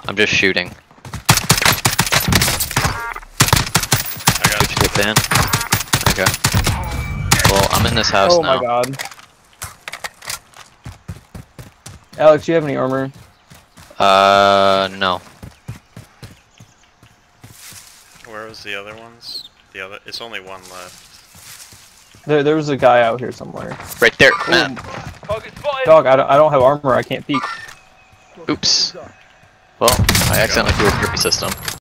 I'm just shooting. I got Did you get in? Okay. Well, I'm in this house Oh now. my god. Alex, do you have any armor? No. Where was the other ones? It's only one left. There was a guy out here somewhere. Right there, Matt. Dog, I don't have armor. I can't peek. Oops. Well, I accidentally threw a therapy system.